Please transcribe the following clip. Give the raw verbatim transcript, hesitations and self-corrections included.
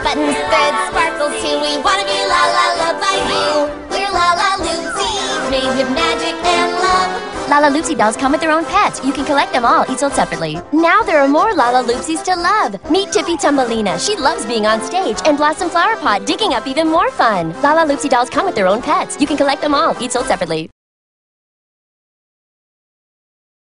buttons, threads, sparkles too. We wanna be la la loved by you. We're Lalaloopsy, made with magic and love. Lalaloopsy dolls come with their own pets. You can collect them all, each sold separately. Now there are more Lalaloopsies to love. Meet Tippy Tumbelina. She loves being on stage. And Blossom Flower Pot, digging up even more fun. Lalaloopsy dolls come with their own pets. You can collect them all, each sold separately.